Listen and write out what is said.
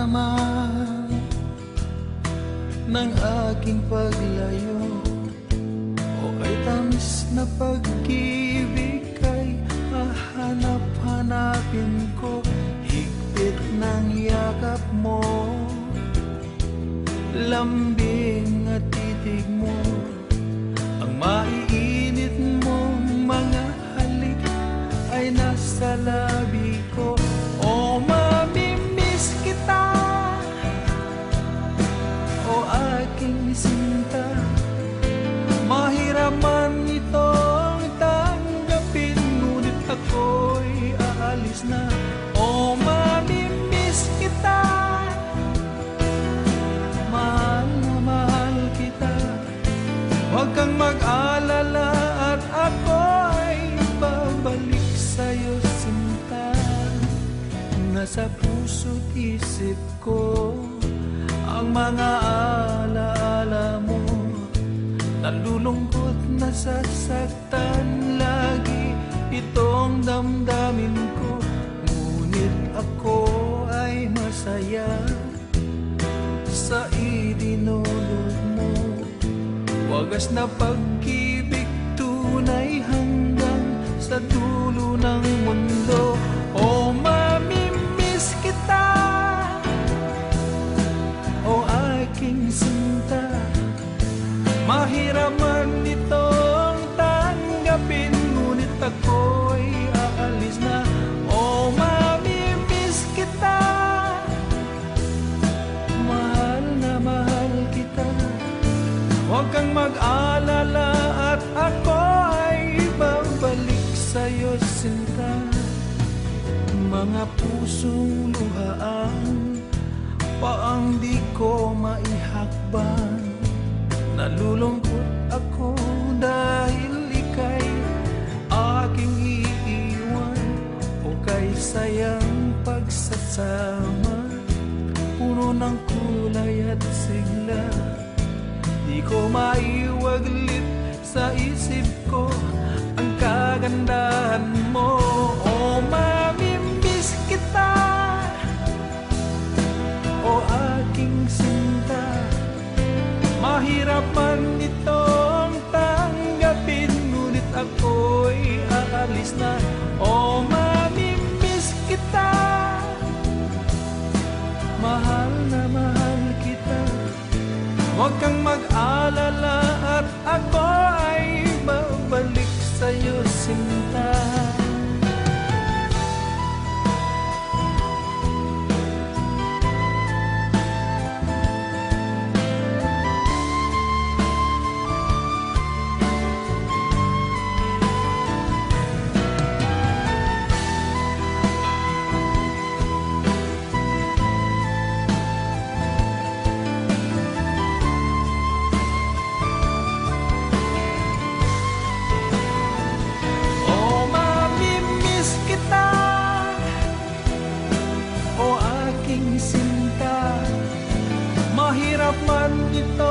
naman ng aking paglayo, o kay tamis na pag-ibig kay hahanap-hanapin ko. Higpit ng yakap mo, lambing at titig mo, ang maiinit mong mga halik ay nasa labi ko. O mamimiss kita, o aking sinta, mahirap man itong tanggapin, ngunit ako'y aalis na. O mamimiss kita, mahal na mahal kita, huwag kang mag-alala at ako'y babalik sa'yo, sinta. Nasa puso't isip ko ang mga alaala mo, nalulungkot, nasasaktan lagi itong damdamin ko, ngunit ako ay masaya sa idinulot mo. Wagas na pag-ibig, tunay hanggang sa dulo ng mundo. O mamimiss kita, o aking sinta, mahirap man itong tanggapin, ngunit ako'y aalis na. O mamimiss kita, mahal na mahal kita, huwag kang mag-alala at ako ay babalik sa'yo, sinta. Mga pusong luhaan, paang di ko maihakban, nalulungkot ako dahil ika'y aking iiwan, o kay sayang pagsasama, puno ng kulay at sigla. Di ko maiwaglit sa isip ko ang kagandahan mo. O mamimiss kita, o aking sinta, mahirap man itong tanggapin, ngunit ako'y aalis na. O mamimiss kita, mahal na mahal kita, huwag kang mag-alala at ako ay babalik sa'yo, sinta. Mahirap man ito